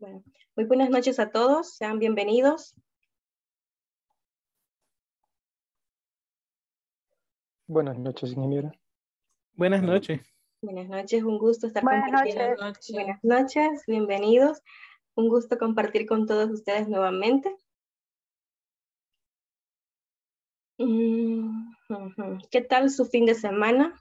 Bueno, muy buenas noches a todos, sean bienvenidos. Buenas noches, ingeniera. Buenas noches. Buenas noches, un gusto estar Buenas compartiendo. noches. Buenas noches, bienvenidos. Un gusto compartir con todos ustedes nuevamente. ¿Qué tal su fin de semana?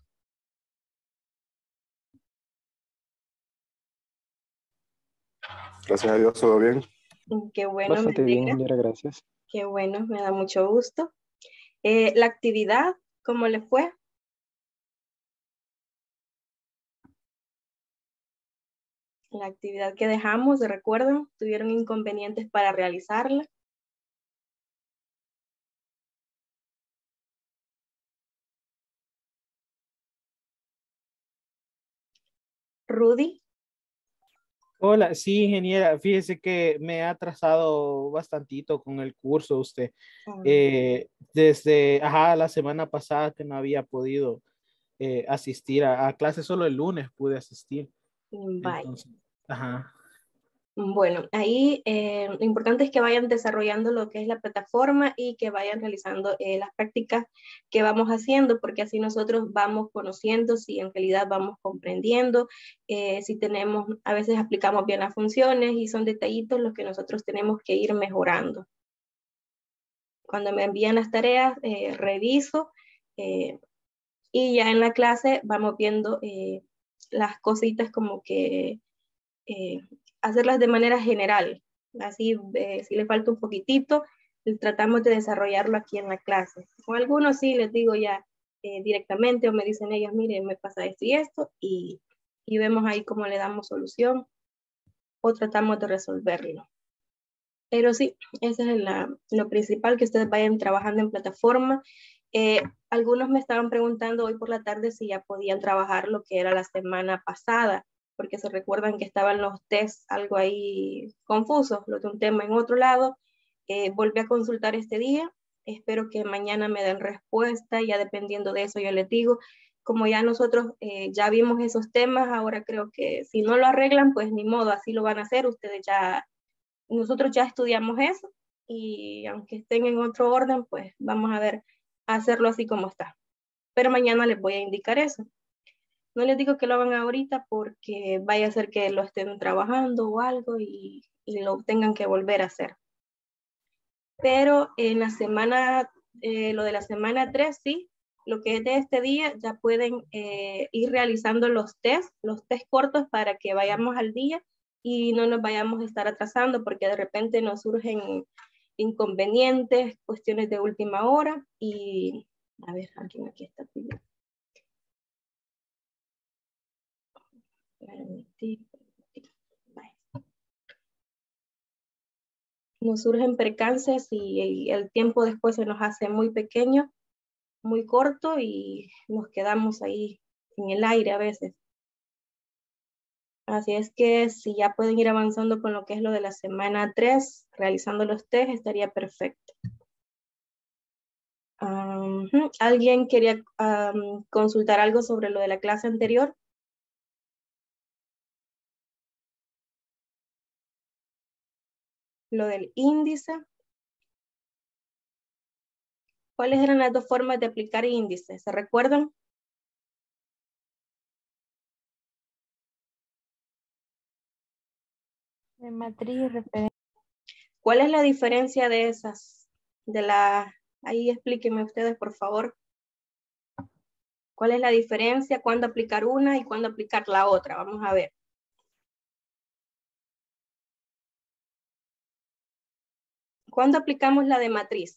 Gracias a Dios, todo bien. Qué bueno, Bastante me bien, alegra. ingeniera, gracias. Qué bueno, me da mucho gusto. La actividad, ¿cómo le fue? La actividad que dejamos, ¿recuerdan? ¿Tuvieron inconvenientes para realizarla? Rudy. Hola, sí, ingeniera. Fíjese que me ha atrasado bastantito con el curso usted. Desde la semana pasada que no había podido asistir a clases, solo el lunes pude asistir. Bye. Entonces, ajá. Bueno, ahí lo importante es que vayan desarrollando lo que es la plataforma y que vayan realizando las prácticas que vamos haciendo, porque así nosotros vamos conociendo si en realidad vamos comprendiendo, si tenemos, a veces aplicamos bien las funciones y son detallitos los que nosotros tenemos que ir mejorando. Cuando me envían las tareas, reviso y ya en la clase vamos viendo las cositas como que hacerlas de manera general. Así, si le falta un poquitito, tratamos de desarrollarlo aquí en la clase. Con algunos sí les digo ya directamente o me dicen ellos, miren, me pasa esto y vemos ahí cómo le damos solución o tratamos de resolverlo. Pero sí, ese es lo principal, que ustedes vayan trabajando en plataforma. Algunos me estaban preguntando hoy por la tarde si ya podían trabajar lo que era la semana pasada, porque se recuerdan que estaban los tests algo ahí confusos, los de un tema en otro lado. Volví a consultar este día, espero que mañana me den respuesta, ya dependiendo de eso yo les digo, como ya nosotros ya vimos esos temas, ahora creo que si no lo arreglan, pues ni modo, así lo van a hacer, nosotros ya estudiamos eso y aunque estén en otro orden, pues vamos a ver, a hacerlo así como está. Pero mañana les voy a indicar eso. No les digo que lo hagan ahorita porque vaya a ser que lo estén trabajando o algo y lo tengan que volver a hacer. Pero en la semana, lo de la semana 3, sí, lo que es de este día, ya pueden ir realizando los test cortos para que vayamos al día y no nos vayamos a estar atrasando porque de repente nos surgen inconvenientes, cuestiones de última hora y, a ver, alguien aquí está pidiendo. Nos surgen percances y el tiempo después se nos hace muy pequeño, muy corto y nos quedamos ahí en el aire a veces. Así es que si ya pueden ir avanzando con lo que es lo de la semana 3, realizando los test, estaría perfecto. ¿Alguien quería consultar algo sobre lo de la clase anterior? Lo del índice. ¿Cuáles eran las dos formas de aplicar índice? ¿Se recuerdan? De matriz y referencia. ¿Cuál es la diferencia de esas? Ahí explíquenme ustedes, por favor. ¿Cuál es la diferencia? ¿Cuándo aplicar una y cuándo aplicar la otra? Vamos a ver. ¿Cuándo aplicamos la de matriz?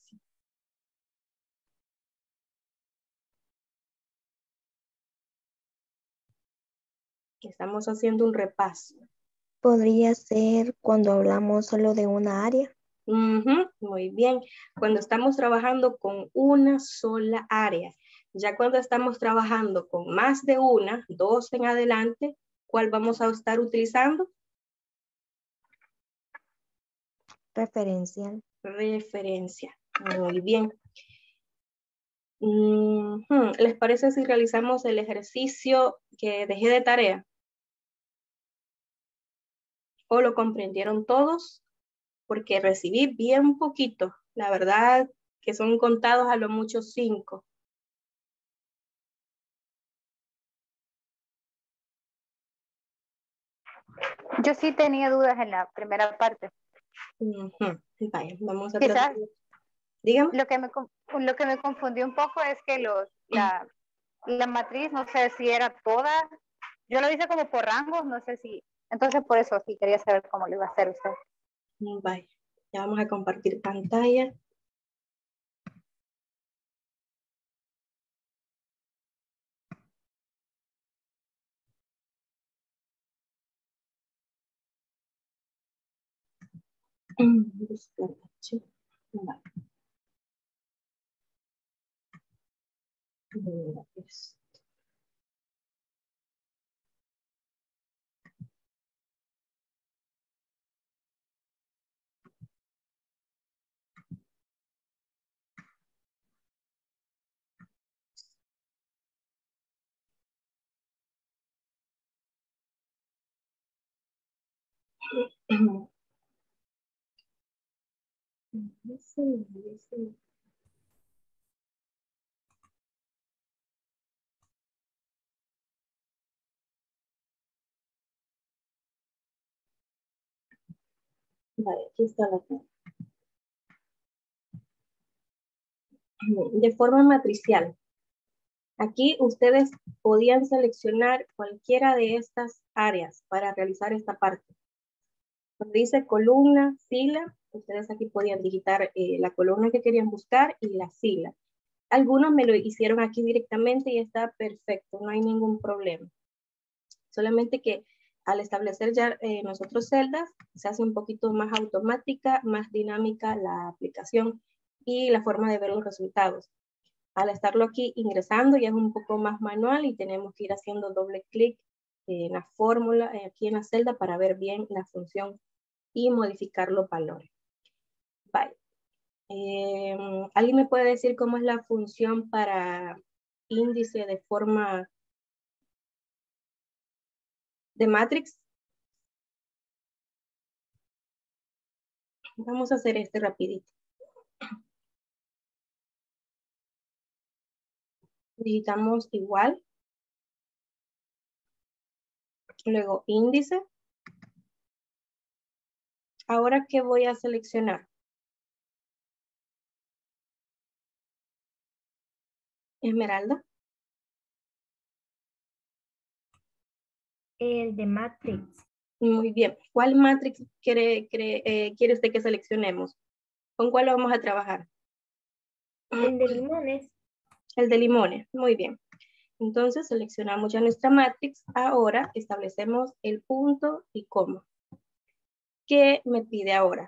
Estamos haciendo un repaso. Podría ser cuando hablamos solo de una área. Muy bien. Cuando estamos trabajando con una sola área. Ya cuando estamos trabajando con más de una, dos en adelante, ¿cuál vamos a estar utilizando? Referencial. Referencia. Muy bien. ¿Les parece si realizamos el ejercicio que dejé de tarea? ¿O lo comprendieron todos? Porque recibí bien poquito. La verdad que son contados a lo mucho 5. Yo sí tenía dudas en la primera parte. Vaya, vamos a Quizás tratar. Dígame. lo que me confundió un poco es que la matriz, no sé si era toda, yo lo hice como por rangos, no sé si, entonces por eso sí quería saber cómo lo iba a hacer usted. Vaya, ya vamos a compartir pantalla. Vale, aquí está la foto. De forma matricial. Aquí ustedes podían seleccionar cualquiera de estas áreas para realizar esta parte. Donde dice columna, fila, ustedes aquí podían digitar la columna que querían buscar y la fila. Algunos me lo hicieron aquí directamente y está perfecto, no hay ningún problema. Solamente que al establecer ya nosotros celdas, se hace un poquito más automática, más dinámica la aplicación y la forma de ver los resultados. Al estarlo aquí ingresando ya es un poco más manual y tenemos que ir haciendo doble clic en la fórmula, aquí en la celda para ver bien la función y modificar los valores. Vale. ¿Alguien me puede decir cómo es la función para índice de forma de matrix? Vamos a hacer este rapidito. Digitamos igual. Luego índice. Ahora, ¿qué voy a seleccionar? Esmeralda. El de Matrix. Muy bien. ¿Cuál matrix quiere usted que seleccionemos? ¿Con cuál vamos a trabajar? El de limones. El de limones. Muy bien. Entonces seleccionamos ya nuestra matrix. Ahora establecemos el punto y coma. ¿Qué me pide ahora?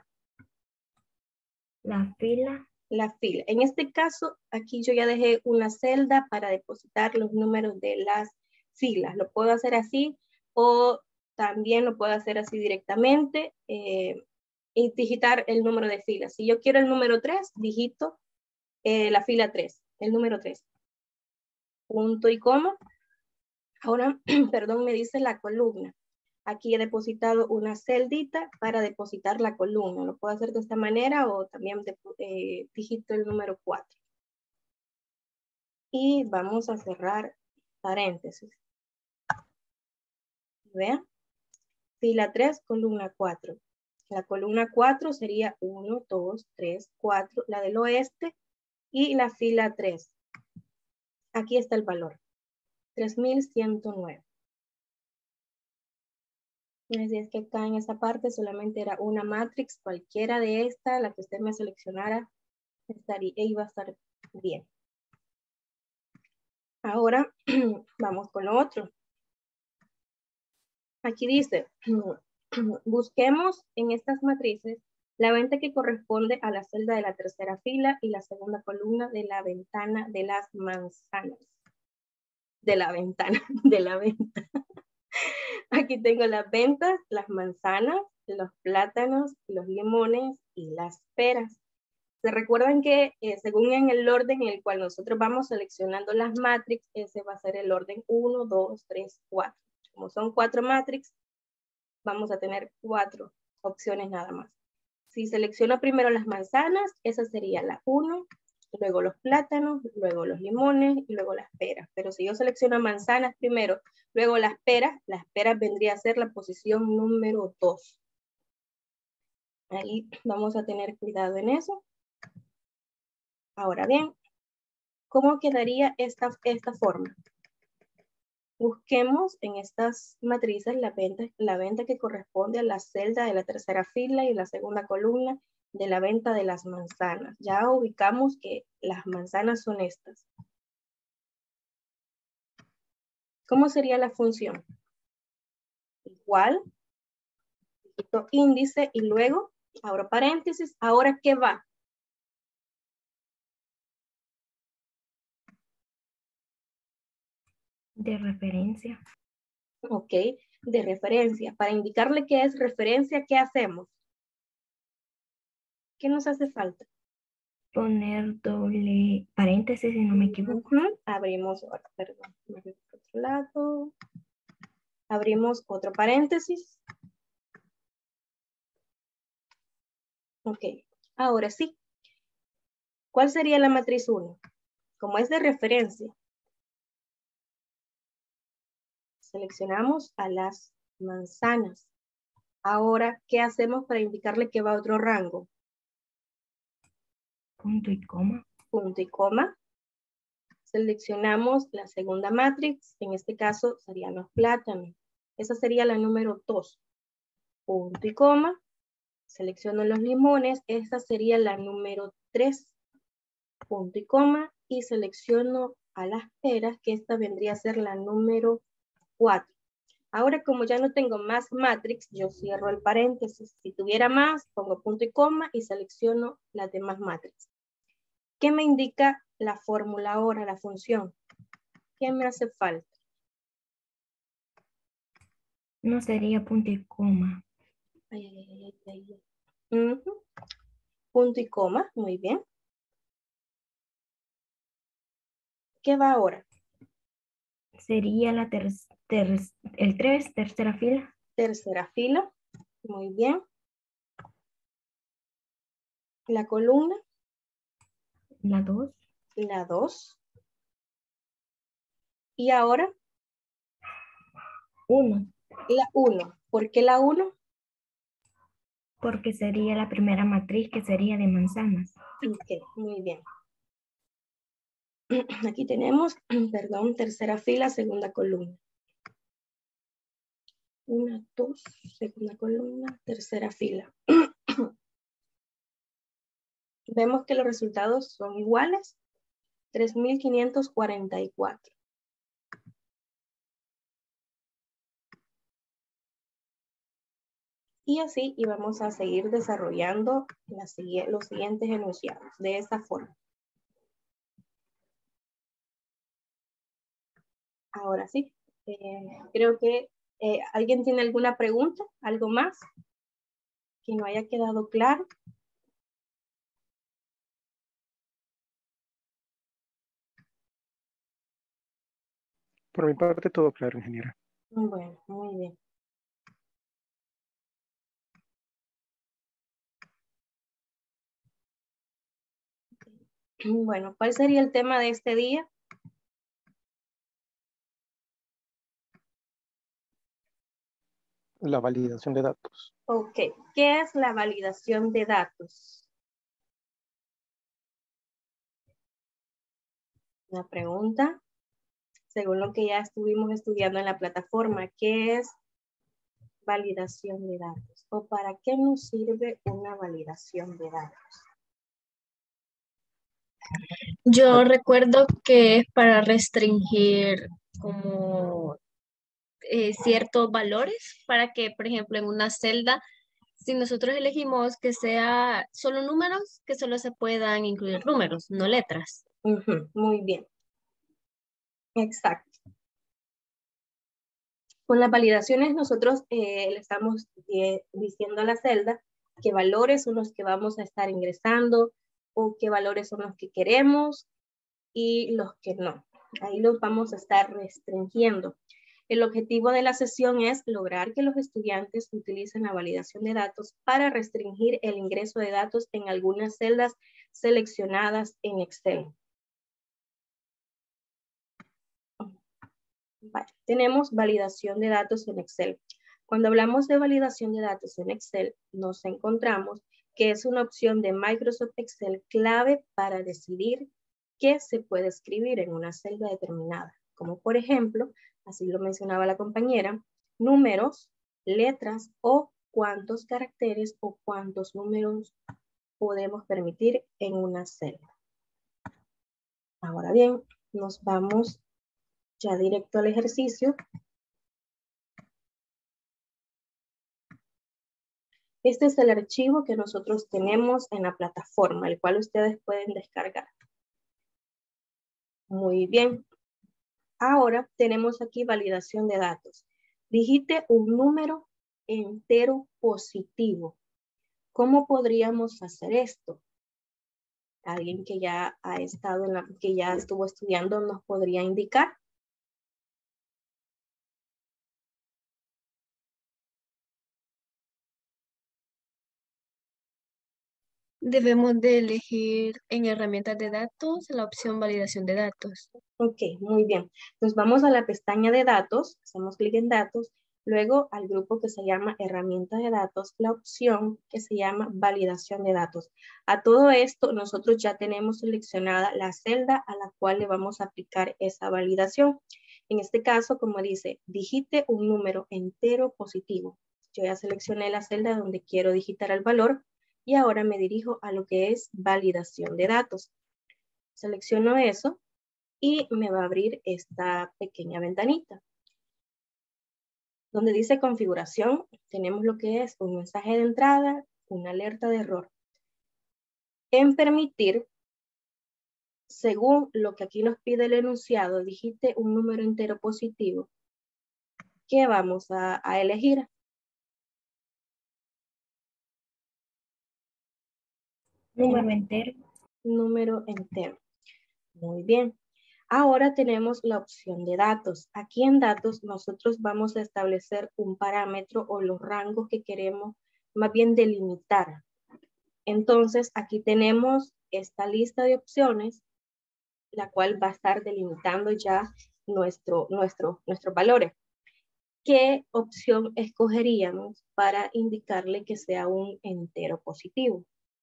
La fila. La fila. En este caso, aquí yo ya dejé una celda para depositar los números de las filas. Lo puedo hacer así o también lo puedo hacer así directamente y digitar el número de filas. Si yo quiero el número 3, digito la fila 3, el número 3. Punto y coma. Ahora, perdón, me dice la columna. Aquí he depositado una celdita para depositar la columna. Lo puedo hacer de esta manera o también digito el número 4. Y vamos a cerrar paréntesis. Vean, fila 3, columna 4. La columna 4 sería 1, 2, 3, 4, la del oeste y la fila 3. Aquí está el valor, 3109. Así es que acá en esta parte solamente era una matrix, cualquiera de esta, la que usted me seleccionara, iba a estar bien. Ahora vamos con lo otro. Aquí dice, busquemos en estas matrices la venta que corresponde a la celda de la tercera fila y la segunda columna de la ventana de las manzanas. De la ventana, de la venta. Aquí tengo las ventas, las manzanas, los plátanos, los limones y las peras. Se recuerdan que según en el orden en el cual nosotros vamos seleccionando las matrix, ese va a ser el orden 1, 2, 3, 4. Como son 4 matrix, vamos a tener 4 opciones nada más. Si selecciono primero las manzanas, esa sería la 1, luego los plátanos, luego los limones y luego las peras. Pero si yo selecciono manzanas primero, luego las peras vendría a ser la posición número 2. Ahí vamos a tener cuidado en eso. Ahora bien, ¿cómo quedaría esta forma? Busquemos en estas matrices la venta que corresponde a la celda de la tercera fila y la segunda columna de la venta de las manzanas. Ya ubicamos que las manzanas son estas. ¿Cómo sería la función? Igual, quito índice y luego abro paréntesis. ¿Ahora qué va? De referencia. Ok, de referencia. Para indicarle qué es referencia, ¿qué hacemos? ¿Qué nos hace falta? Poner doble paréntesis, si no me equivoco. Abrimos, perdón, me voy por otro lado. Abrimos otro paréntesis. Ok, ahora sí. ¿Cuál sería la matriz 1? Como es de referencia, seleccionamos a las manzanas. Ahora, ¿qué hacemos para indicarle que va a otro rango? Punto y coma. Punto y coma. Seleccionamos la segunda matrix, en este caso serían los plátanos. Esa sería la número 2. Punto y coma. Selecciono los limones, esta sería la número 3. Punto y coma. Y selecciono a las peras, que esta vendría a ser la número 4. Ahora, como ya no tengo más matrix, yo cierro el paréntesis. Si tuviera más, pongo punto y coma y selecciono las demás matrix. ¿Qué me indica la fórmula ahora, la función? ¿Qué me hace falta? No sería punto y coma. Punto y coma, muy bien. ¿Qué va ahora? Sería la el 3, tercera fila. Tercera fila, muy bien. La columna. La 2. La 2. Y ahora. 1. La 1. ¿Por qué la 1? Porque sería la primera matriz, que sería de manzanas. Ok, muy bien. Aquí tenemos, perdón, tercera fila, segunda columna. 1, 2, segunda columna, tercera fila. Vemos que los resultados son iguales. 3.544. Y así íbamos a seguir desarrollando los siguientes enunciados de esta forma. Ahora sí, creo que ¿alguien tiene alguna pregunta? ¿Algo más que no haya quedado claro? Por mi parte, todo claro, ingeniera. Bueno, muy bien. Bueno, ¿cuál sería el tema de este día? La validación de datos. Ok, ¿qué es la validación de datos? Una pregunta, según lo que ya estuvimos estudiando en la plataforma, ¿qué es validación de datos? ¿O para qué nos sirve una validación de datos? Yo recuerdo que es para restringir como ciertos valores para que, por ejemplo, en una celda, si nosotros elegimos que sea solo números, que solo se puedan incluir números, no letras. Muy bien. Exacto. Con las validaciones nosotros le estamos diciendo a la celda qué valores son los que vamos a estar ingresando o qué valores son los que queremos y los que no. Ahí los vamos a estar restringiendo. El objetivo de la sesión es lograr que los estudiantes utilicen la validación de datos para restringir el ingreso de datos en algunas celdas seleccionadas en Excel. Vale. Tenemos validación de datos en Excel. Cuando hablamos de validación de datos en Excel, nos encontramos que es una opción de Microsoft Excel clave para decidir qué se puede escribir en una celda determinada, como por ejemplo, así lo mencionaba la compañera, números, letras o cuántos caracteres o cuántos números podemos permitir en una celda. Ahora bien, nos vamos ya directo al ejercicio. Este es el archivo que nosotros tenemos en la plataforma, el cual ustedes pueden descargar. Muy bien. Ahora tenemos aquí validación de datos. Digite un número entero positivo. ¿Cómo podríamos hacer esto? Alguien que ya ha estado que ya estuvo estudiando nos podría indicar. Debemos de elegir en herramientas de datos la opción validación de datos. Ok, muy bien. Nos vamos a la pestaña de datos, hacemos clic en datos, luego al grupo que se llama herramientas de datos, la opción que se llama validación de datos. A todo esto nosotros ya tenemos seleccionada la celda a la cual le vamos a aplicar esa validación. En este caso, como dice, digite un número entero positivo. Yo ya seleccioné la celda donde quiero digitar el valor y ahora me dirijo a lo que es validación de datos. Selecciono eso y me va a abrir esta pequeña ventanita. Donde dice configuración, tenemos lo que es un mensaje de entrada, una alerta de error. En permitir, según lo que aquí nos pide el enunciado, digite un número entero positivo. ¿Qué vamos a elegir? Número entero. Número entero. Muy bien. Ahora tenemos la opción de datos. Aquí en datos nosotros vamos a establecer un parámetro o los rangos que queremos más bien delimitar. Entonces aquí tenemos esta lista de opciones, la cual va a estar delimitando ya nuestros valores. ¿Qué opción escogeríamos para indicarle que sea un entero positivo?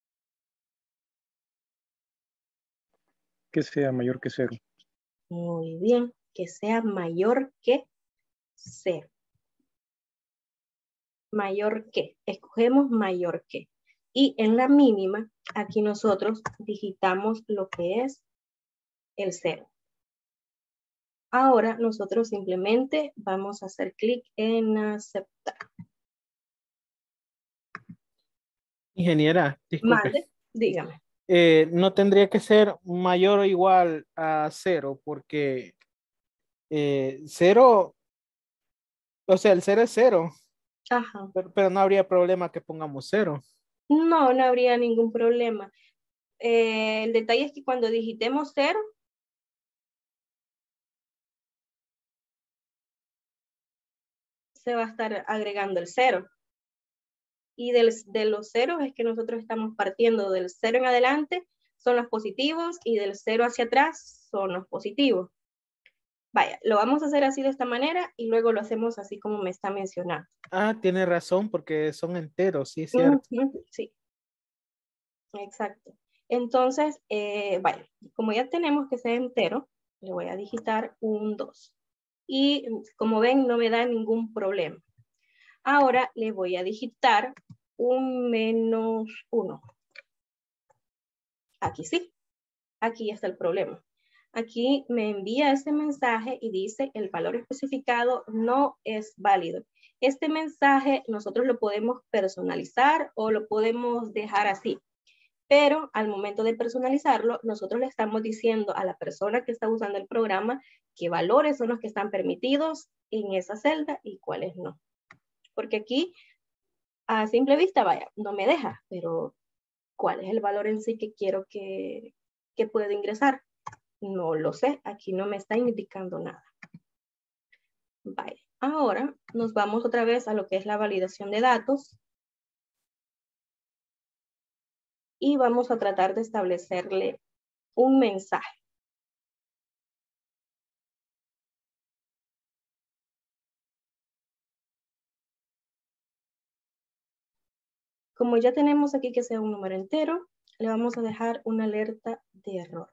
Que sea mayor que 0. Muy bien, que sea mayor que 0. Mayor que, escogemos mayor que. Y en la mínima, aquí nosotros digitamos lo que es el 0. Ahora nosotros simplemente vamos a hacer clic en aceptar. Ingeniera, disculpe. Mande, dígame. No tendría que ser mayor o igual a 0 porque 0, o sea, el 0 es 0, Ajá. pero no habría problema que pongamos 0. No, no habría ningún problema. El detalle es que cuando digitemos 0, se va a estar agregando el 0. Y de los ceros es que nosotros estamos partiendo. Del 0 en adelante son los positivos y del 0 hacia atrás son los positivos. Vaya, lo vamos a hacer así de esta manera y luego lo hacemos así como me está mencionando. Ah, tiene razón porque son enteros, sí, es cierto. Sí, exacto. Entonces, vaya, como ya tenemos que ser entero, le voy a digitar un 2. Y como ven, no me da ningún problema. Ahora le voy a digitar un -1. Aquí sí, aquí está el problema. Aquí me envía ese mensaje y dice el valor especificado no es válido. Este mensaje nosotros lo podemos personalizar o lo podemos dejar así. Pero al momento de personalizarlo, nosotros le estamos diciendo a la persona que está usando el programa qué valores son los que están permitidos en esa celda y cuáles no. Porque aquí, a simple vista, vaya, no me deja, pero ¿cuál es el valor en sí que quiero que pueda ingresar? No lo sé, aquí no me está indicando nada. Vale. Ahora nos vamos otra vez a lo que es la validación de datos. Y vamos a tratar de establecerle un mensaje. Como ya tenemos aquí que sea un número entero, le vamos a dejar una alerta de error.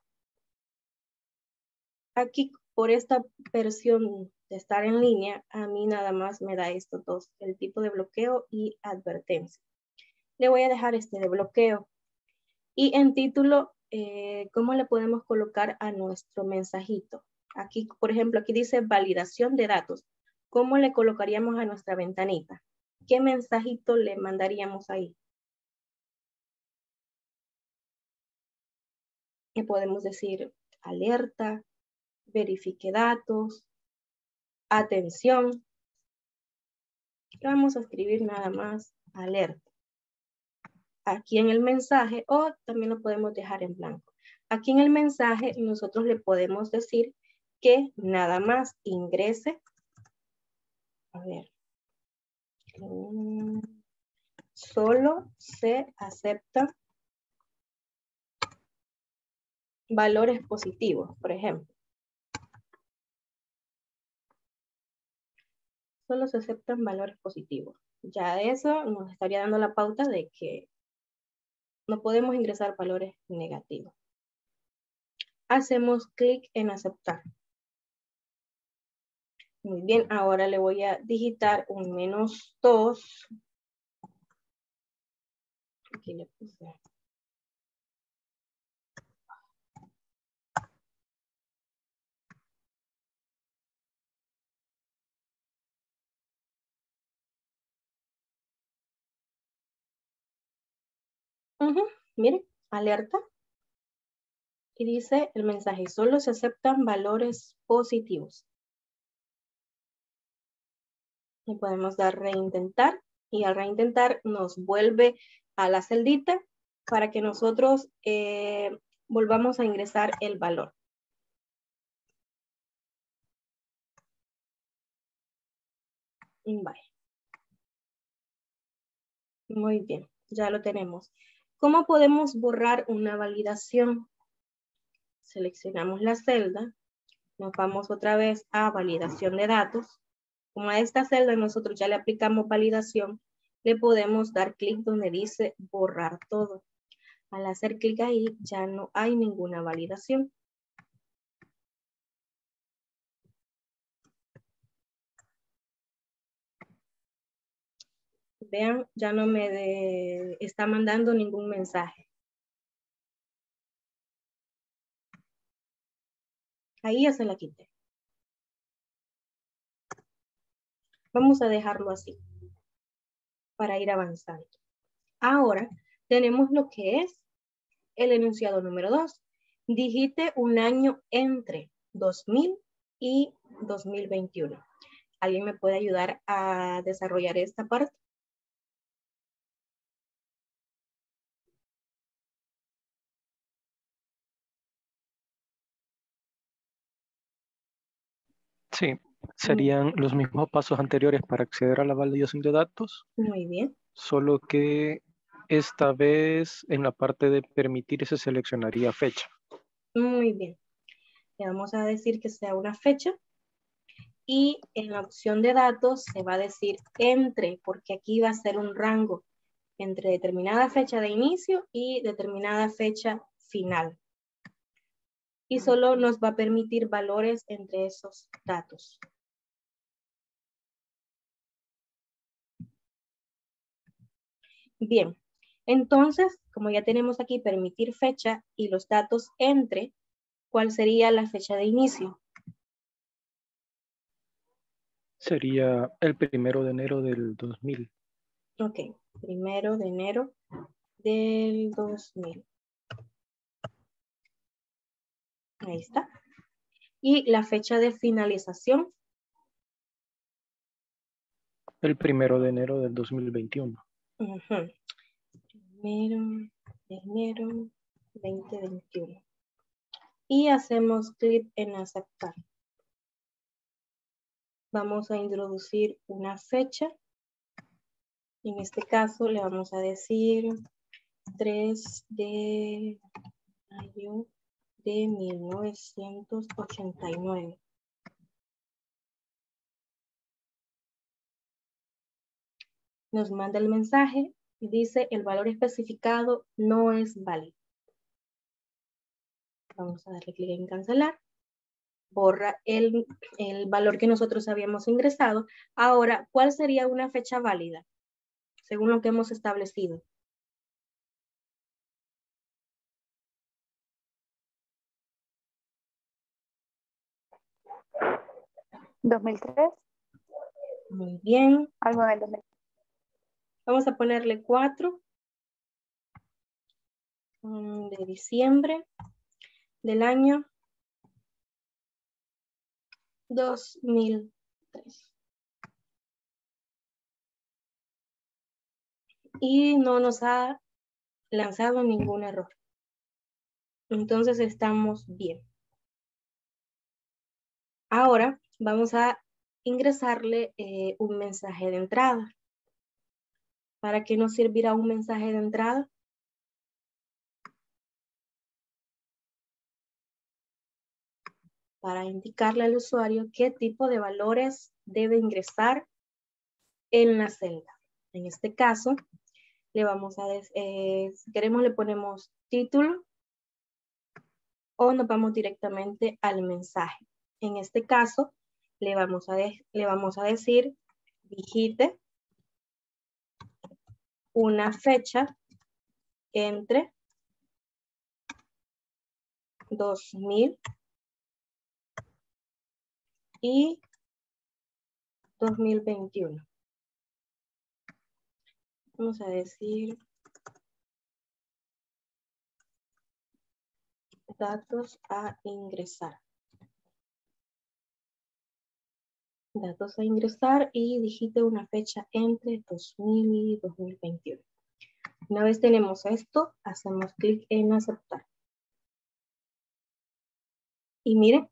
Aquí, por esta versión de estar en línea, a mí nada más me da estos dos, el tipo de bloqueo y advertencia. Le voy a dejar este de bloqueo. Y en título, ¿cómo le podemos colocar a nuestro mensajito? Aquí, por ejemplo, aquí dice validación de datos. ¿Cómo le colocaríamos a nuestra ventanita? ¿Qué mensajito le mandaríamos ahí? ¿Qué podemos decir? Alerta, verifique datos, atención. Vamos a escribir nada más alerta. Aquí en el mensaje, o también lo podemos dejar en blanco. Aquí en el mensaje nosotros le podemos decir que nada más ingrese. A ver. Solo se aceptan valores positivos, por ejemplo. Solo se aceptan valores positivos. Ya eso nos estaría dando la pauta de que no podemos ingresar valores negativos. Hacemos clic en aceptar. Muy bien, ahora le voy a digitar un -2. Aquí le puse. Miren, alerta. Y dice el mensaje, solo se aceptan valores positivos. Y podemos dar reintentar. Y al reintentar nos vuelve a la celdita para que nosotros volvamos a ingresar el valor. Vale. Muy bien, ya lo tenemos. ¿Cómo podemos borrar una validación? Seleccionamos la celda, nos vamos otra vez a validación de datos. Como a esta celda nosotros ya le aplicamos validación, le podemos dar clic donde dice borrar todo. Al hacer clic ahí ya no hay ninguna validación. Vean, ya no me está mandando ningún mensaje. Ahí ya se la quité. Vamos a dejarlo así para ir avanzando. Ahora tenemos lo que es el enunciado número 2. Digite un año entre 2000 y 2021. ¿Alguien me puede ayudar a desarrollar esta parte? Sí, serían los mismos pasos anteriores para acceder a la validación de datos. Muy bien. Solo que esta vez en la parte de permitir se seleccionaría fecha. Muy bien. Le vamos a decir que sea una fecha. Y en la opción de datos se va a decir entre, porque aquí va a ser un rango entre determinada fecha de inicio y determinada fecha final. Y solo nos va a permitir valores entre esos datos. Bien, entonces, como ya tenemos aquí permitir fecha y los datos entre, ¿cuál sería la fecha de inicio? Sería el 1 de enero del 2000. Ok, 1 de enero del 2000. Ahí está. Y la fecha de finalización. El 1 de enero del 2021. 1 de enero 2021. Y hacemos clic en aceptar. Vamos a introducir una fecha. En este caso le vamos a decir 3 de mayo de 1989. Nos manda el mensaje y dice el valor especificado no es válido. Vamos a darle clic en cancelar. Borra el valor que nosotros habíamos ingresado. Ahora, ¿cuál sería una fecha válida? Según lo que hemos establecido. ¿2003? Muy bien. Algo en el 2003. Vamos a ponerle 4 de diciembre del año 2003. Y no nos ha lanzado ningún error. Entonces estamos bien. Ahora vamos a ingresarle un mensaje de entrada. ¿Para qué nos servirá un mensaje de entrada? Para indicarle al usuario qué tipo de valores debe ingresar en la celda. En este caso, le vamos a si queremos le ponemos título o nos vamos directamente al mensaje. En este caso, le vamos a decir digite una fecha entre 2000 y 2021. Vamos a decir datos a ingresar. Datos a ingresar y digite una fecha entre 2000 y 2021. Una vez tenemos esto, hacemos clic en aceptar. Y miren,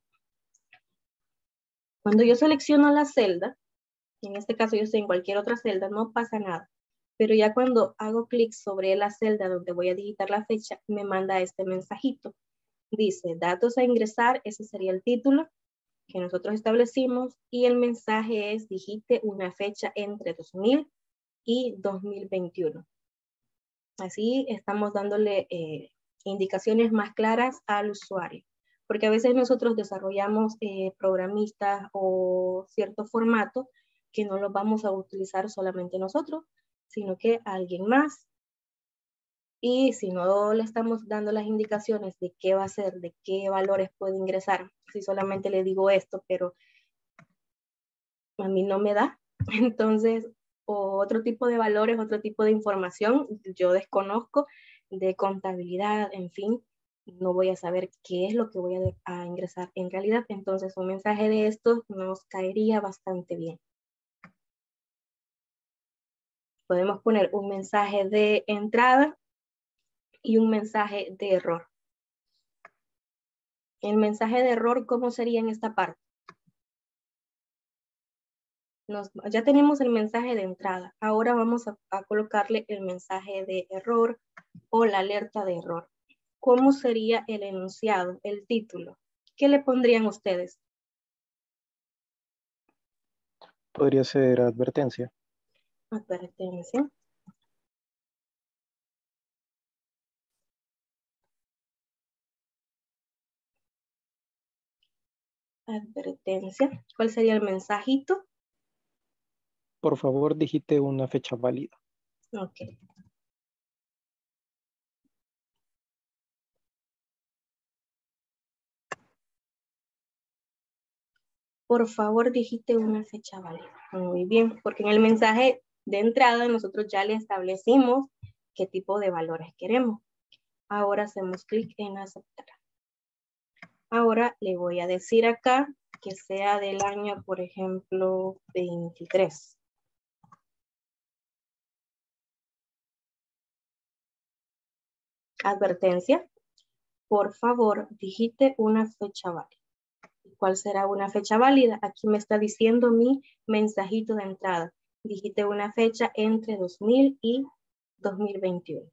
cuando yo selecciono la celda, en este caso yo estoy en cualquier otra celda, no pasa nada. Pero ya cuando hago clic sobre la celda donde voy a digitar la fecha, me manda este mensajito. Dice, datos a ingresar, ese sería el título que nosotros establecimos, y el mensaje es, digite una fecha entre 2000 y 2021. Así estamos dándole indicaciones más claras al usuario, porque a veces nosotros desarrollamos programistas o cierto formato que no los vamos a utilizar solamente nosotros, sino que alguien más. Y si no le estamos dando las indicaciones de qué va a hacer, de qué valores puede ingresar, si solamente le digo esto, pero a mí no me da, entonces, o otro tipo de valores, otro tipo de información, yo desconozco de contabilidad, en fin, no voy a saber qué es lo que voy a ingresar en realidad, entonces un mensaje de estos nos caería bastante bien. Podemos poner un mensaje de entrada y un mensaje de error. El mensaje de error, ¿cómo sería en esta parte? Ya tenemos el mensaje de entrada. Ahora vamos a colocarle el mensaje de error o la alerta de error. ¿Cómo sería el enunciado, el título? ¿Qué le pondrían ustedes? Podría ser advertencia. Advertencia. Advertencia. ¿Cuál sería el mensajito? Por favor, digite una fecha válida. Ok. Por favor, digite una fecha válida. Muy bien, porque en el mensaje de entrada nosotros ya le establecimos qué tipo de valores queremos. Ahora hacemos clic en aceptar. Ahora le voy a decir acá que sea del año, por ejemplo, 23. Advertencia. Por favor, digite una fecha válida. ¿Cuál será una fecha válida? Aquí me está diciendo mi mensajito de entrada. Digite una fecha entre 2000 y 2021.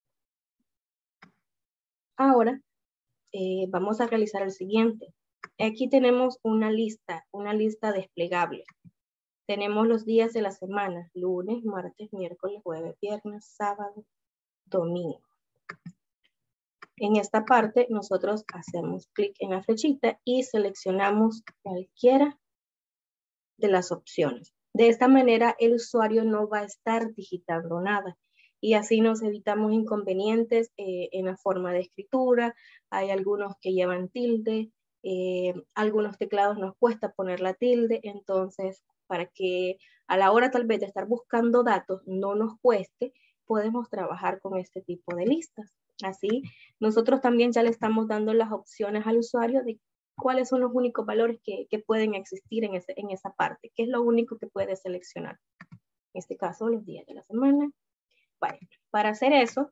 Ahora vamos a realizar el siguiente. Aquí tenemos una lista desplegable. Tenemos los días de la semana: lunes, martes, miércoles, jueves, viernes, sábado, domingo. En esta parte nosotros hacemos clic en la flechita y seleccionamos cualquiera de las opciones. De esta manera el usuario no va a estar digitando nada y así nos evitamos inconvenientes en la forma de escritura. Hay algunos que llevan tilde, algunos teclados nos cuesta poner la tilde, entonces para que a la hora tal vez de estar buscando datos no nos cueste, podemos trabajar con este tipo de listas. Así nosotros también ya le estamos dando las opciones al usuario de cuáles son los únicos valores que pueden existir en esa parte, qué es lo único que puede seleccionar. En este caso, los días de la semana. Bueno, para hacer eso,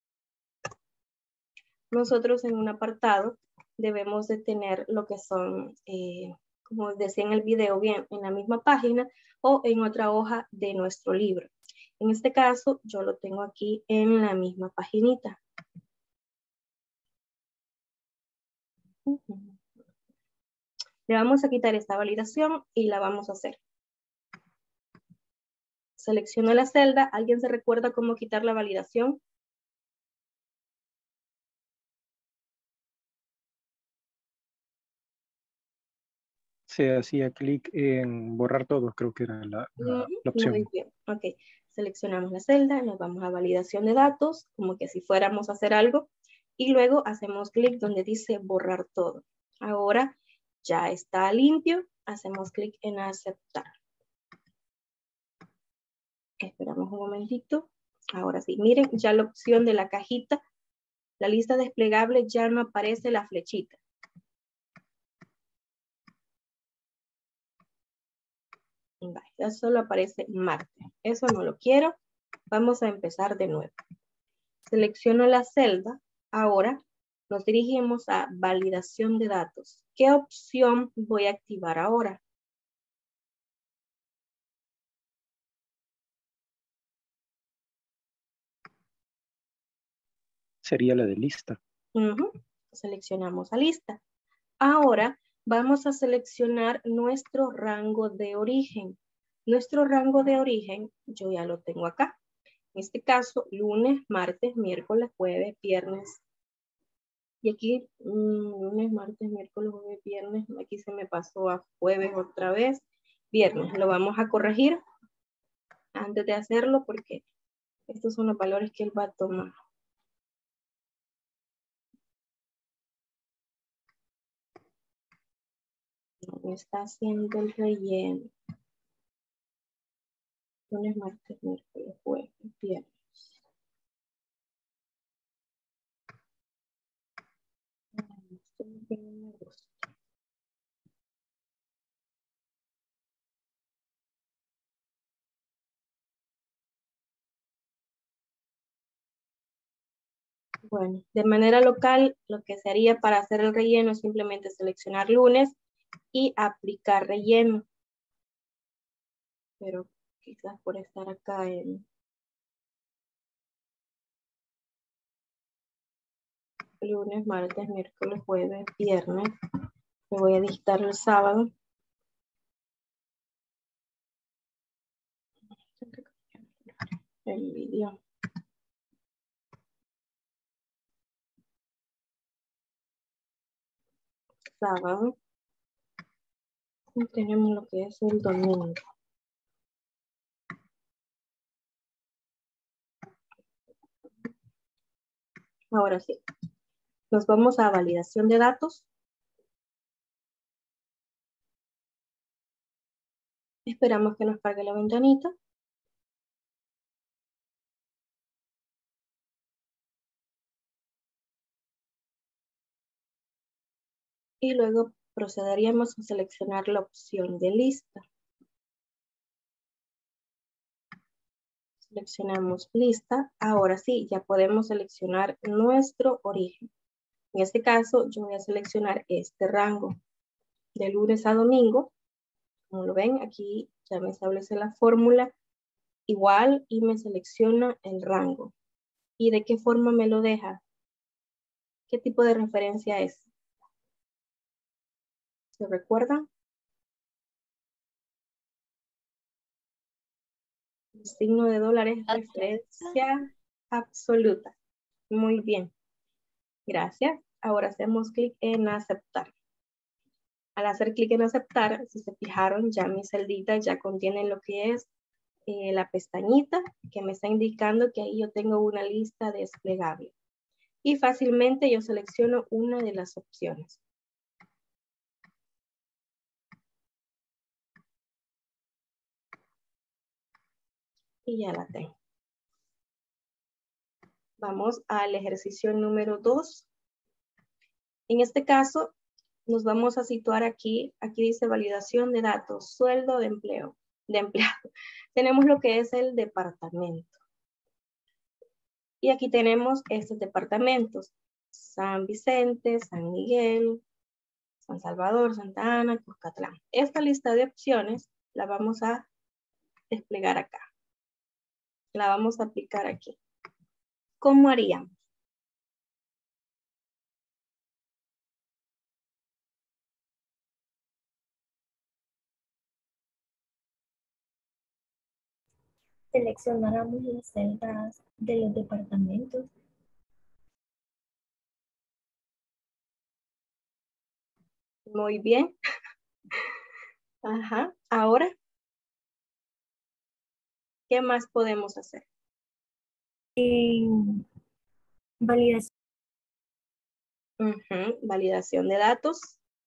nosotros en un apartado debemos de tener lo que son, como decía en el video, bien en la misma página o en otra hoja de nuestro libro. En este caso, yo lo tengo aquí en la misma paginita. Le vamos a quitar esta validación y la vamos a hacer. Selecciono la celda. ¿Alguien se recuerda cómo quitar la validación? Se hacía clic en borrar todo, creo que era la opción. Muy bien, ok. Seleccionamos la celda, nos vamos a validación de datos, como que si fuéramos a hacer algo, y luego hacemos clic donde dice borrar todo. Ahora ya está limpio, hacemos clic en aceptar. Esperamos un momentito. Ahora sí, miren, ya la opción de la cajita, la lista desplegable, ya no aparece la flechita. Ya solo aparece martes. Eso no lo quiero. Vamos a empezar de nuevo. Selecciono la celda. Ahora nos dirigimos a validación de datos. ¿Qué opción voy a activar ahora? Sería la de lista. Seleccionamos a lista. Ahora vamos a seleccionar nuestro rango de origen. Nuestro rango de origen, yo ya lo tengo acá. En este caso, lunes, martes, miércoles, jueves, viernes. Y aquí, lunes, martes, miércoles, jueves, viernes. Aquí se me pasó a jueves otra vez. Viernes, lo vamos a corregir antes de hacerlo porque estos son los valores que él va a tomar. No está haciendo el relleno. Lunes, martes, miércoles, jueves, viernes. Bueno, de manera local, lo que se haría para hacer el relleno es simplemente seleccionar lunes y aplicar relleno. Pero quizás por estar acá en lunes, martes, miércoles, jueves, viernes, me voy a digitar el sábado. El video. Sábado. Y tenemos lo que es el domingo. Ahora sí. Nos vamos a validación de datos. Esperamos que nos cargue la ventanita. Y luego procederíamos a seleccionar la opción de lista. Seleccionamos lista. Ahora sí, ya podemos seleccionar nuestro origen. En este caso, yo voy a seleccionar este rango. de lunes a domingo. Como lo ven, aquí ya me establece la fórmula igual y me selecciona el rango. ¿Y de qué forma me lo deja? ¿Qué tipo de referencia es? ¿Se recuerdan? El signo de dólar es referencia absoluta. Muy bien. Gracias. Ahora hacemos clic en aceptar. Al hacer clic en aceptar, si se fijaron, ya mis celditas ya contienen lo que es la pestañita que me está indicando que ahí yo tengo una lista desplegable. Y fácilmente yo selecciono una de las opciones. Y ya la tengo. Vamos al ejercicio número 2. En este caso, nos vamos a situar aquí. Aquí dice validación de datos, sueldo de empleado. Tenemos lo que es el departamento. Y aquí tenemos estos departamentos. San Vicente, San Miguel, San Salvador, Santa Ana, Cuscatlán. Esta lista de opciones la vamos a desplegar acá. La vamos a aplicar aquí. ¿Cómo haríamos? Seleccionáramos las celdas de los departamentos. Muy bien. Ajá. Ahora, ¿qué más podemos hacer? Validación. Validación de datos.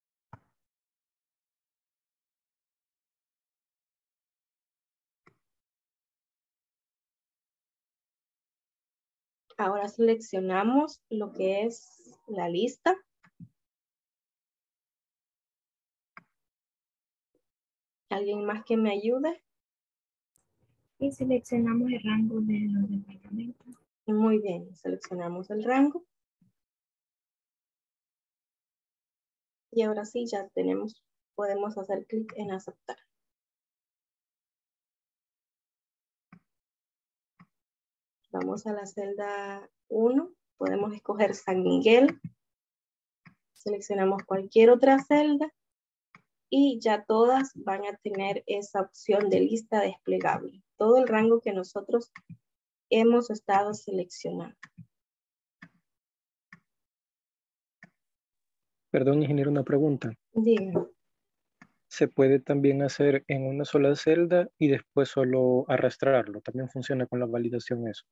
Ahora seleccionamos lo que es la lista. ¿Alguien más que me ayude? Y seleccionamos el rango de los departamentos. Muy bien, seleccionamos el rango. Y ahora sí, ya tenemos, podemos hacer clic en aceptar. Vamos a la celda 1, podemos escoger San Miguel. Seleccionamos cualquier otra celda y ya todas van a tener esa opción de lista desplegable. Todo el rango que nosotros hemos estado seleccionando. Perdón, ingeniero, una pregunta. Díganme. ¿Se puede también hacer en una sola celda y después solo arrastrarlo? También funciona con la validación eso.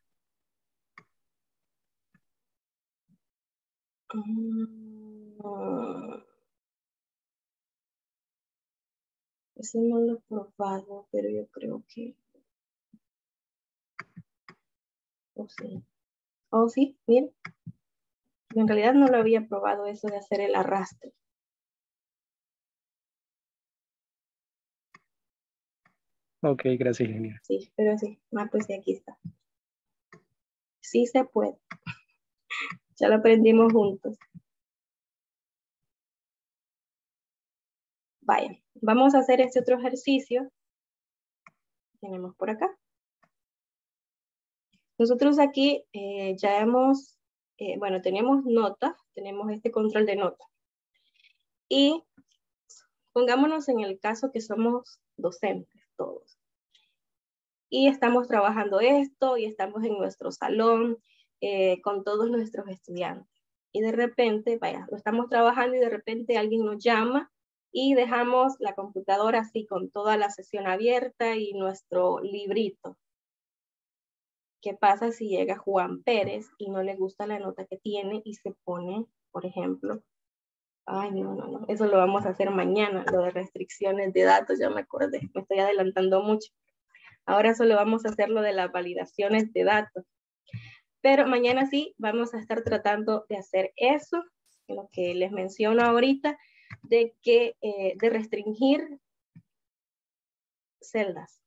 Ese no lo he probado, pero yo creo que... Oh, sí. Oh, sí, miren. En realidad no lo había probado eso de hacer el arrastre. Ok, gracias, ingeniero. Sí, pero sí. Ah, pues sí, aquí está. Sí se puede. Ya lo aprendimos juntos. Vaya, vamos a hacer este otro ejercicio. Tenemos por acá. Nosotros aquí ya hemos, bueno, tenemos notas, tenemos este control de notas. Y pongámonos en el caso que somos docentes todos. Y estamos trabajando esto y estamos en nuestro salón con todos nuestros estudiantes. Y de repente, vaya, lo estamos trabajando y de repente alguien nos llama y dejamos la computadora así con toda la sesión abierta y nuestro librito. ¿Qué pasa si llega Juan Pérez y no le gusta la nota que tiene y se pone, por ejemplo, ay, no, eso lo vamos a hacer mañana, lo de restricciones de datos, ya me acordé, me estoy adelantando mucho. Ahora solo vamos a hacer lo de las validaciones de datos. Pero mañana sí vamos a estar tratando de hacer eso, lo que les menciono ahorita, de restringir celdas.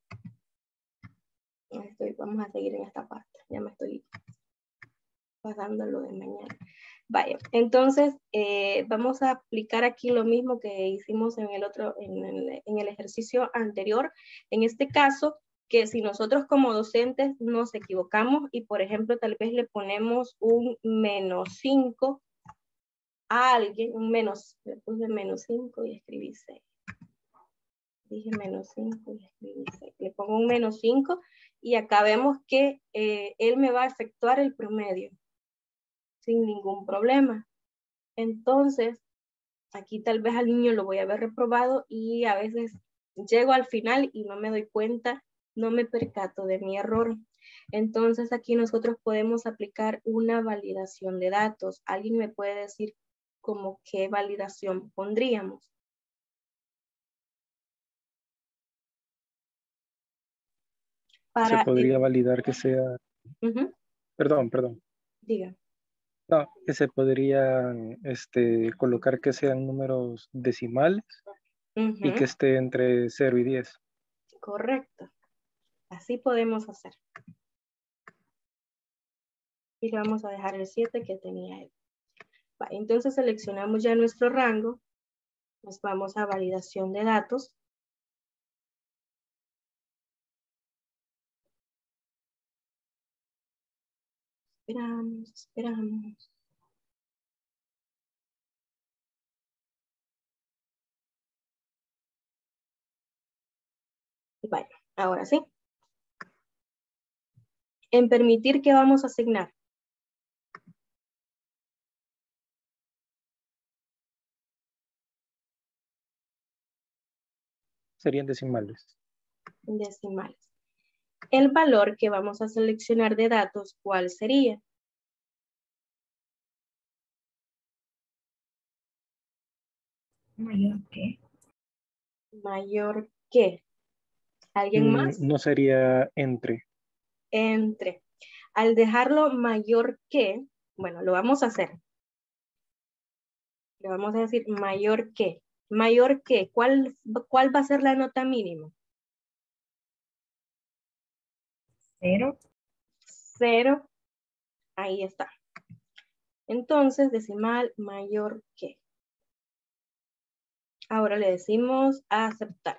Vamos a seguir en esta parte, ya me estoy pasando lo de mañana. Vaya, entonces vamos a aplicar aquí lo mismo que hicimos en el otro, en el ejercicio anterior. En este caso, que si nosotros como docentes nos equivocamos y por ejemplo tal vez le ponemos un -5 a alguien, le puse -5 y escribí 6. Dije -5 y escribí 6. Le pongo un -5 y acá vemos que él me va a efectuar el promedio sin ningún problema. Entonces, aquí tal vez al niño lo voy a haber reprobado y a veces llego al final y no me doy cuenta, no me percato de mi error. Entonces aquí nosotros podemos aplicar una validación de datos. ¿Alguien me puede decir como qué validación pondríamos? Se podría validar que sea... Perdón. Diga. No, que se podrían colocar que sean números decimales y que esté entre 0 y 10. Correcto. Así podemos hacer. Y le vamos a dejar el 7 que tenía él. Entonces seleccionamos ya nuestro rango. Nos vamos a validación de datos. Esperamos. Vaya, ahora sí. En permitir, ¿qué vamos a asignar? Serían decimales. Decimales. El valor que vamos a seleccionar de datos, ¿cuál sería? ¿Mayor qué? Mayor que. ¿Alguien más? No sería entre. Entre. Al dejarlo mayor que, bueno, lo vamos a hacer. Le vamos a decir mayor que. Mayor que. ¿Cuál va a ser la nota mínima? 0. 0. Ahí está. Entonces, decimal mayor que. Ahora le decimos aceptar.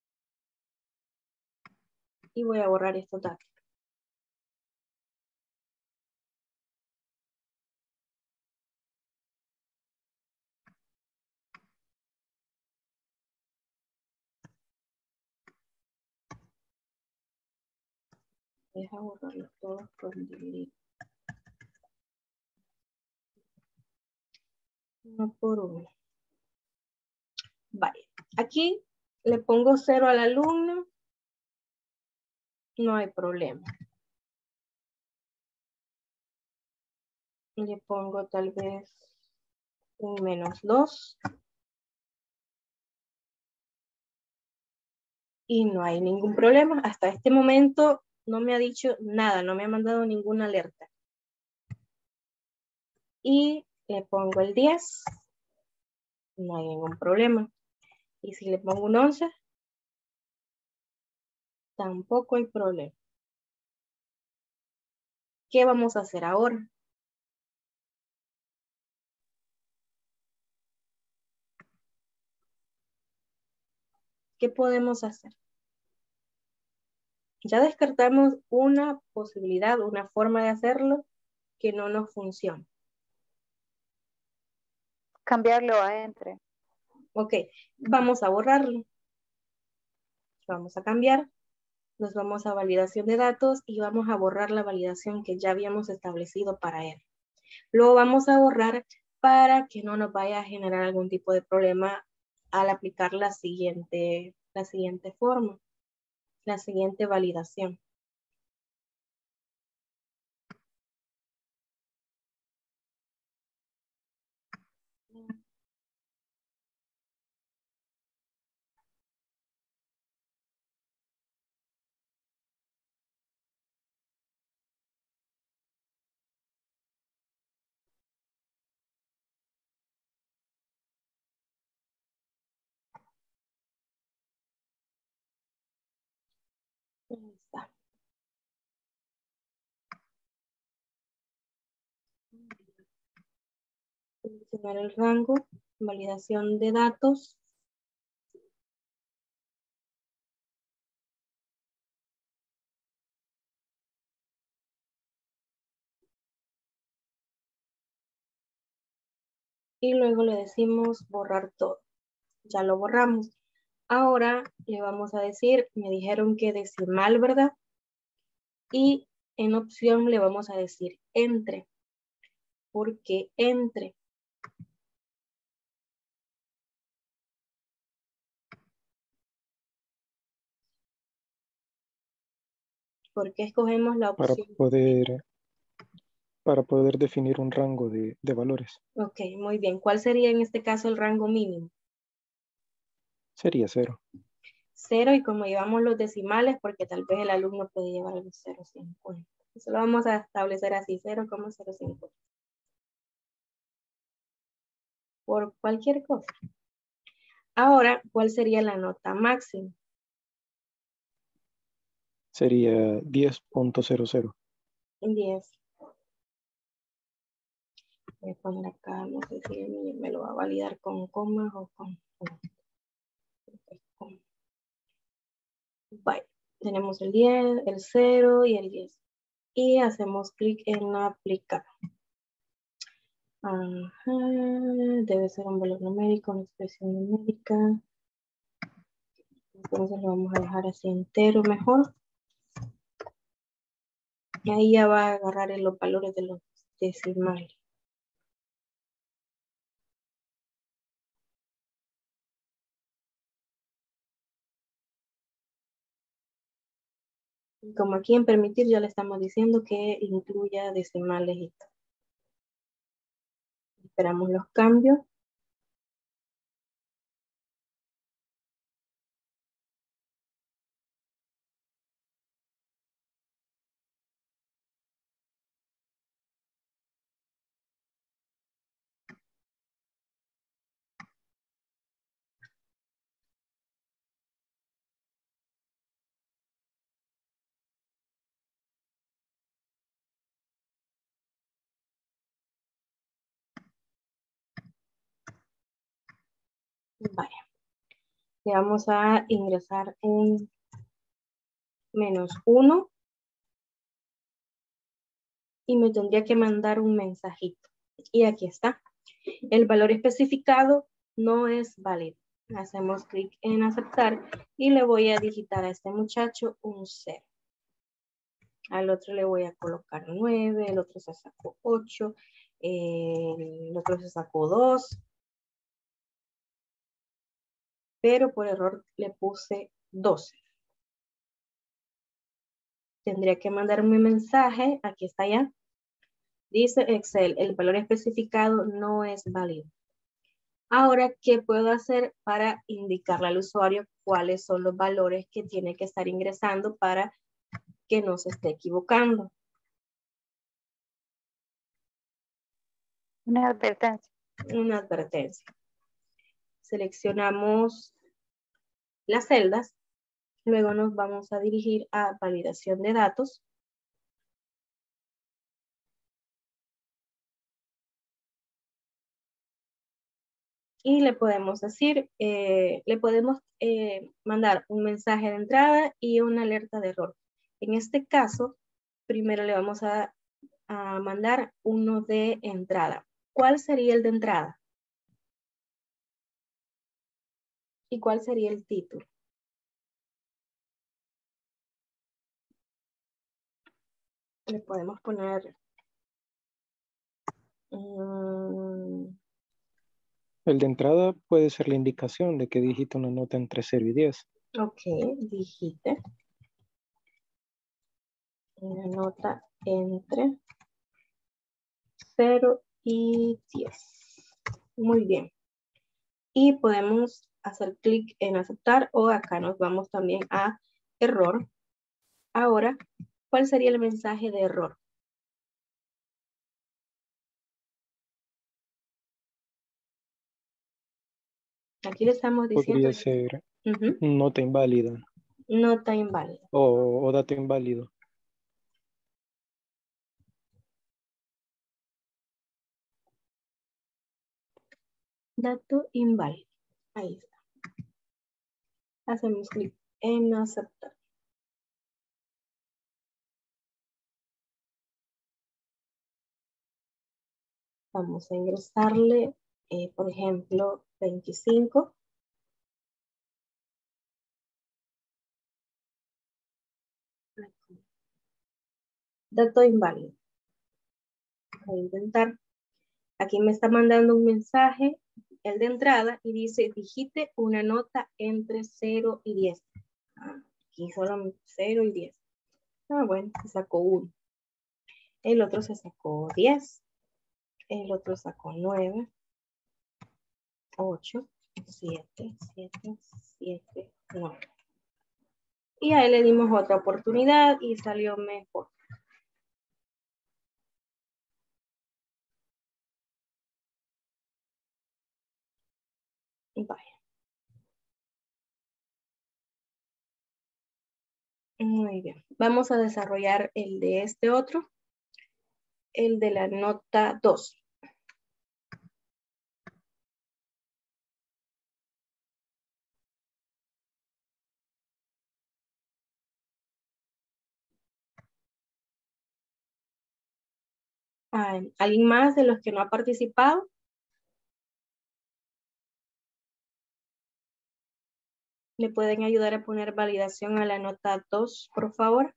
Y voy a borrar estos datos. Deja borrarlo todo con delete. Uno por uno. Vale. Aquí le pongo 0 al alumno. No hay problema. Le pongo tal vez un -2. Y no hay ningún problema. Hasta este momento no me ha dicho nada, no me ha mandado ninguna alerta. Y le pongo el 10. No hay ningún problema. Y si le pongo un 11, tampoco hay problema. ¿Qué vamos a hacer ahora? ¿Qué podemos hacer? Ya descartamos una posibilidad, una forma de hacerlo que no nos funciona. Cambiarlo a entre. Ok, vamos a borrarlo. Vamos a cambiar. Nos vamos a validación de datos y vamos a borrar la validación que ya habíamos establecido para él. Lo vamos a borrar para que no nos vaya a generar algún tipo de problema al aplicar la siguiente forma, la siguiente validación. Ahí está. Seleccionar el rango, validación de datos. Y luego le decimos borrar todo. Ya lo borramos. Ahora le vamos a decir, me dijeron que decimal, ¿verdad? Y en opción le vamos a decir entre. ¿Por qué entre? ¿Por qué escogemos la opción? Para poder definir un rango de valores. Ok, muy bien. ¿Cuál sería en este caso el rango mínimo? Sería 0. 0, y como llevamos los decimales, porque tal vez el alumno puede llevar los 0,50. Eso lo vamos a establecer así, 0,050. Por cualquier cosa. Ahora, ¿cuál sería la nota máxima? Sería 10.00. 10. Voy a poner acá, no sé si me lo va a validar con comas o con. Vale, tenemos el 10, el 0 y el 10. Y hacemos clic en aplicar. Ajá, debe ser un valor numérico, una expresión numérica. Entonces lo vamos a dejar así entero mejor. Y ahí ya va a agarrar en los valores de los decimales. Y como aquí en permitir ya le estamos diciendo que incluya decimales y todo. Esperamos los cambios. Vaya. Le vamos a ingresar un -1 y me tendría que mandar un mensajito. Y aquí está. El valor especificado no es válido. Hacemos clic en aceptar y le voy a digitar a este muchacho un 0. Al otro le voy a colocar 9, el otro se sacó 8, el otro se sacó 2. Pero por error le puse 12. Tendría que mandarme un mensaje, aquí está ya. Dice Excel, el valor especificado no es válido. Ahora, ¿qué puedo hacer para indicarle al usuario cuáles son los valores que tiene que estar ingresando para que no se esté equivocando? Una advertencia. Una advertencia. Seleccionamos las celdas. Luego nos vamos a dirigir a validación de datos. Y le podemos decir, le podemos mandar un mensaje de entrada y una alerta de error. En este caso, primero le vamos a mandar uno de entrada. ¿Cuál sería el de entrada? ¿Y cuál sería el título? Le podemos poner... El de entrada puede ser la indicación de que digita una nota entre 0 y 10. Ok, digite una nota entre 0 y 10. Muy bien. Y podemos hacer clic en aceptar o acá nos vamos también a error. Ahora, ¿cuál sería el mensaje de error? Aquí le estamos diciendo... Podría ser nota inválida. Nota inválida. O dato inválido. Dato inválido. Ahí está. Hacemos clic en aceptar. Vamos a ingresarle, por ejemplo, 25. Dato inválido. Voy a intentar. Aquí me está mandando un mensaje, el de entrada, y dice, digite una nota entre 0 y 10. Aquí solo 0 y 10. Bueno, se sacó 1. El otro se sacó 10. El otro sacó 9. 8, 7, 7, 7, 9. Y a él le dimos otra oportunidad y salió mejor. Vaya. Muy bien. Vamos a desarrollar el de este otro. El de la nota 2. ¿Alguien más de los que no ha participado? ¿Le pueden ayudar a poner validación a la nota 2, por favor?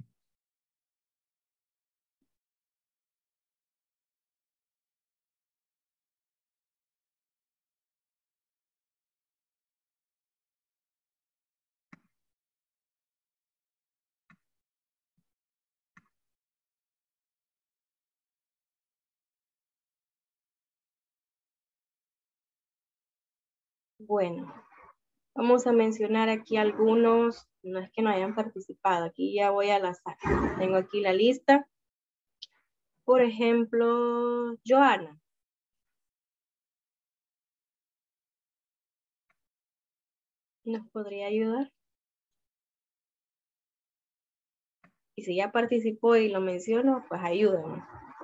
Bueno, vamos a mencionar aquí algunos, no es que no hayan participado, aquí ya voy al azar. Tengo aquí la lista. Por ejemplo, Joana. ¿Nos podría ayudar? Y si ya participó y lo menciono, pues ayúdenme.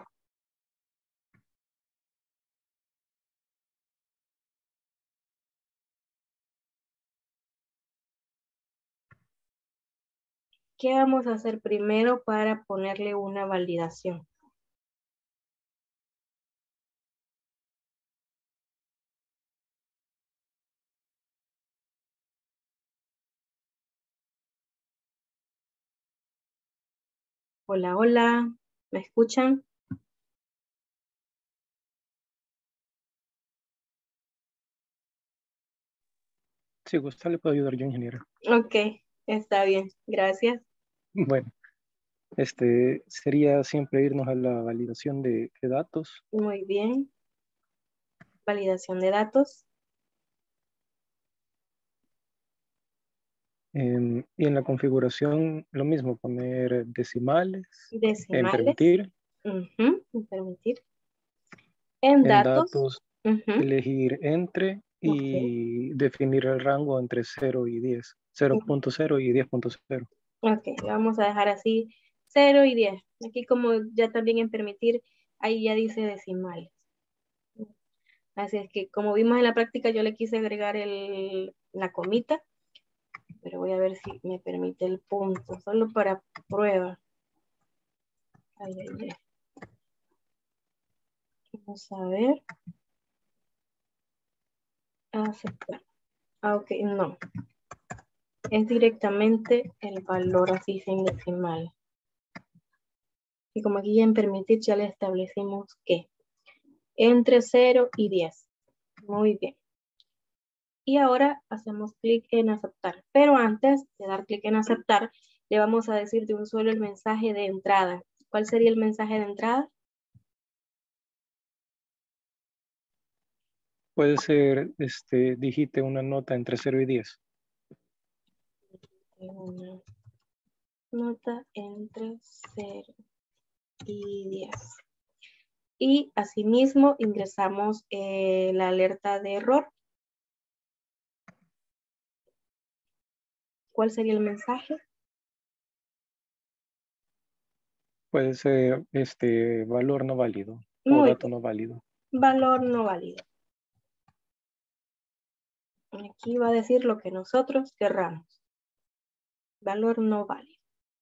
¿Qué vamos a hacer primero para ponerle una validación? Hola, hola, ¿me escuchan? Si gusta, le puedo ayudar yo, ingeniero. Ok, está bien, gracias. Bueno, sería siempre irnos a la validación de datos. Muy bien. Validación de datos. Y en la configuración, lo mismo, poner decimales. En Decimales. permitir. En permitir. En En datos. Elegir entre y definir el rango entre 0 y 10. 0.0 y 10.0. Ok, vamos a dejar así 0 y 10. Aquí como ya también en permitir, ahí ya dice decimales. Así es que como vimos en la práctica, yo le quise agregar la comita, pero voy a ver si me permite el punto, solo para prueba. Ay, ay, ay. Vamos a ver. Aceptar. Ok, no. Es directamente el valor así sin decimal. Y como aquí en permitir ya le establecimos que entre 0 y 10. Muy bien. Y ahora hacemos clic en aceptar. Pero antes de dar clic en aceptar, le vamos a decir de un solo el mensaje de entrada. ¿Cuál sería el mensaje de entrada? Puede ser, digite una nota entre 0 y 10. Una nota entre 0 y 10. Y asimismo ingresamos la alerta de error. ¿Cuál sería el mensaje? Puede ser valor no válido o Muy dato bien. no válido. Valor no válido. Aquí va a decir lo que nosotros querramos. Valor no válido.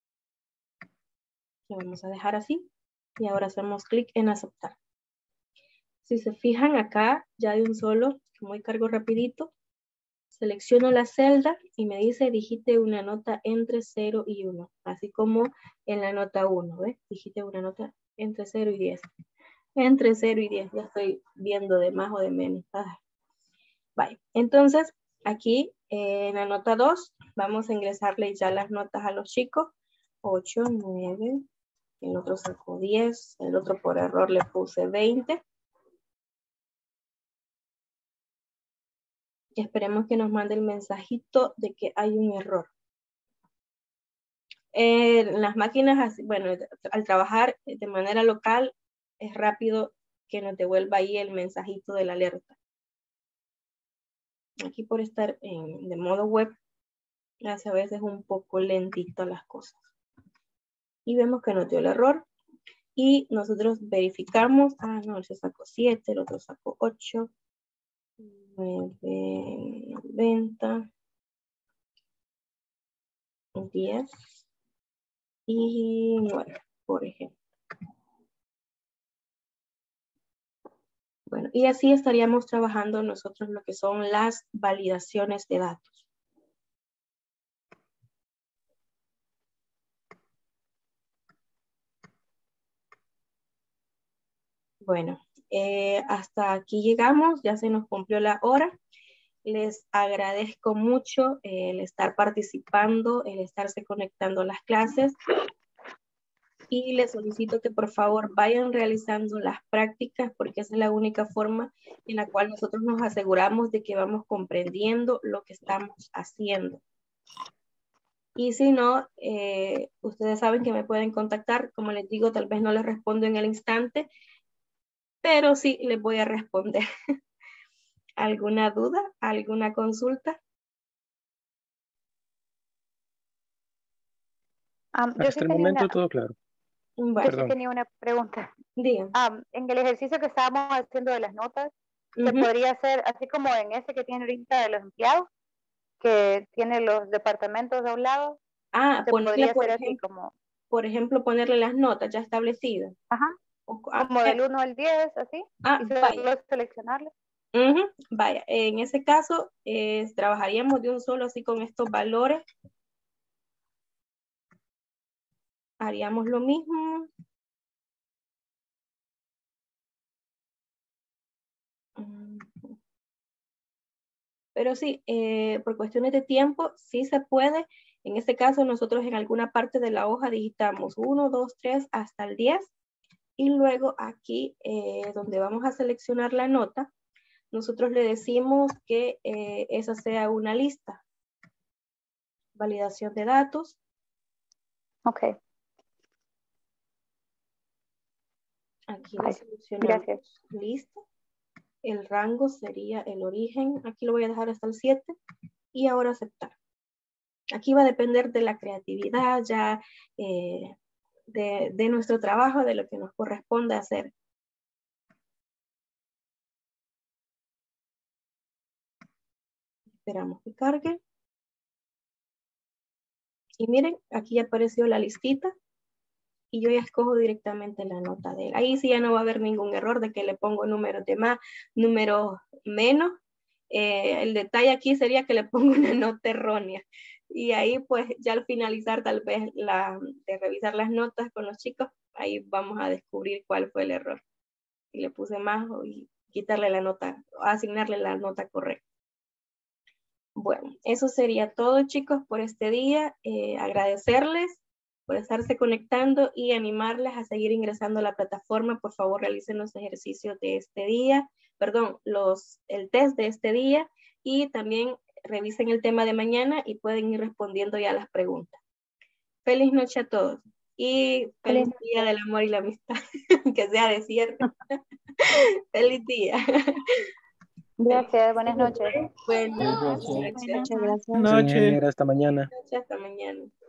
Lo vamos a dejar así. Y ahora hacemos clic en aceptar. Si se fijan acá, ya de un solo, como hay cargo rapidito, selecciono la celda y me dice digite una nota entre 0 y 1. Así como en la nota 1, ¿ves? Digite una nota entre 0 y 10. Entre 0 y 10, ya estoy viendo de más o de menos. Vale, entonces aquí en la nota 2 vamos a ingresarle ya las notas a los chicos. 8, 9, el otro sacó 10, el otro por error le puse 20. Y esperemos que nos mande el mensajito de que hay un error. Las máquinas, bueno, al trabajar de manera local, es rápido que nos devuelva ahí el mensajito de la alerta. Aquí por estar de modo web, hace a veces un poco lentito las cosas. Y vemos que nos dio el error. Y nosotros verificamos, no, él se sacó 7, el otro sacó 8, 9, 90, 10 y 9, por ejemplo. Bueno, y así estaríamos trabajando nosotros lo que son las validaciones de datos. Bueno, hasta aquí llegamos, ya se nos cumplió la hora. Les agradezco mucho el estar participando, el estarse conectando a las clases. Y les solicito que por favor vayan realizando las prácticas porque esa es la única forma en la cual nosotros nos aseguramos de que vamos comprendiendo lo que estamos haciendo. Y si no, ustedes saben que me pueden contactar. Como les digo, tal vez no les respondo en el instante, pero sí les voy a responder. ¿Alguna duda? ¿Alguna consulta? Hasta el momento todo claro. Yo sí tenía una pregunta. En el ejercicio que estábamos haciendo de las notas, ¿se podría hacer así como en ese que tiene ahorita de los empleados, que tiene los departamentos de un lado? Ponerle, por ejemplo, ponerle las notas ya establecidas. Ajá. Como del 1 al 10, así. Y solo seleccionarlo. Vaya, en ese caso, trabajaríamos de un solo así con estos valores. Haríamos lo mismo. Pero sí, por cuestiones de tiempo, sí se puede. En este caso, nosotros en alguna parte de la hoja digitamos 1, 2, 3 hasta el 10. Y luego aquí, donde vamos a seleccionar la nota, nosotros le decimos que esa sea una lista. Validación de datos. Ok. Aquí le seleccionamos listo. El rango sería el origen. Aquí lo voy a dejar hasta el 7. Y ahora aceptar. Aquí va a depender de la creatividad ya de nuestro trabajo, de lo que nos corresponde hacer. Esperamos que cargue. Y miren, aquí apareció la listita. Y yo ya escojo directamente la nota de él. Ahí sí ya no va a haber ningún error de que le pongo números de más, números menos. El detalle aquí sería que le pongo una nota errónea. Y ahí pues ya al finalizar tal vez de revisar las notas con los chicos, ahí vamos a descubrir cuál fue el error. Si le puse más y quitarle la nota, asignarle la nota correcta. Bueno, eso sería todo chicos por este día. Agradecerles por estarse conectando y animarles a seguir ingresando a la plataforma. Por favor, realicen los ejercicios de este día, perdón, el test de este día y también revisen el tema de mañana y pueden ir respondiendo ya las preguntas. Feliz noche a todos y feliz día del amor y la amistad, que sea desierto. Feliz día. Gracias, buenas noches. Buenas noches. Muchas gracias. Hasta mañana. Hasta mañana.